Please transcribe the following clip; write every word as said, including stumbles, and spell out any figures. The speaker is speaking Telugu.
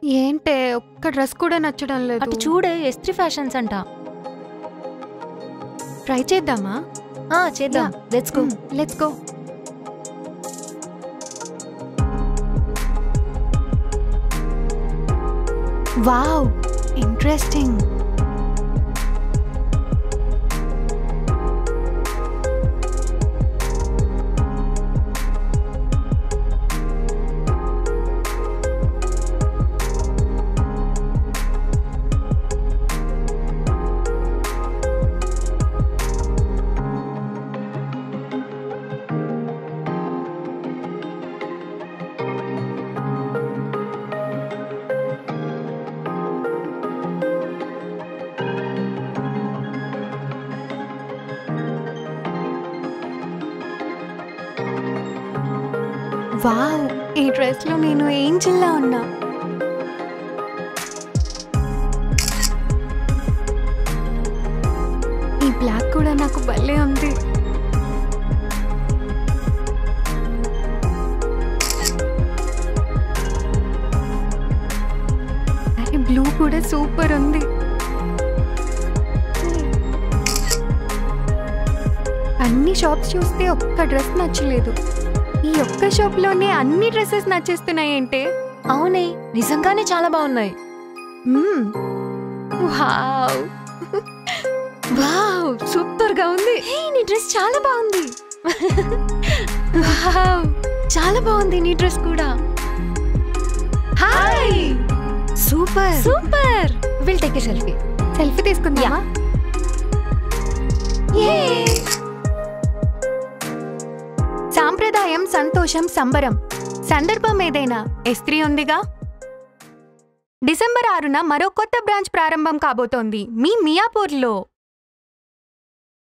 ఏంటే ఒక్క డ్రెస్ కూడా నచ్చడం లేదు. అటు చూడే ఎస్త్రీ ఫ్యాషన్స్ అంట. ట్రై చేద్దామా? ఆ చేద్దాం. Let's go let's go. Wow, interesting. Wow, ఈ డ్రెస్ లో నేను ఏంజిల్లా ఉన్నా. ఈ బ్లాక్ కూడా నాకు భలే ఉంది. అరే బ్లూ కూడా సూపర్ ఉంది. అన్ని షాప్స్ చూస్తే ఒక్క డ్రెస్ నచ్చలేదు. ఈ ఒక్క షాప్ లోనే అన్ని డ్రెస్సెస్ నచ్చేస్తున్నాయంటే. అవునే, నిజంగానే చాలా బాగున్నాయి. వావ్ వావ్, సూపర్ గా ఉంది. హే, నీ డ్రెస్ చాలా బాగుంది. వావ్, చాలా బాగుంది నీ డ్రెస్ కూడా. Hi, super super. Will take a selfie. Selfie తీసుకుందామా? సాంప్రదాయం, సంతోషం, సంబరం. సందర్భం ఏదైనా ఎస్త్రీ ఉందిగా. డిసెంబర్ ఆరున మరో కొత్త బ్రాంచ్ ప్రారంభం కాబోతోంది మీ మియాపూర్లో.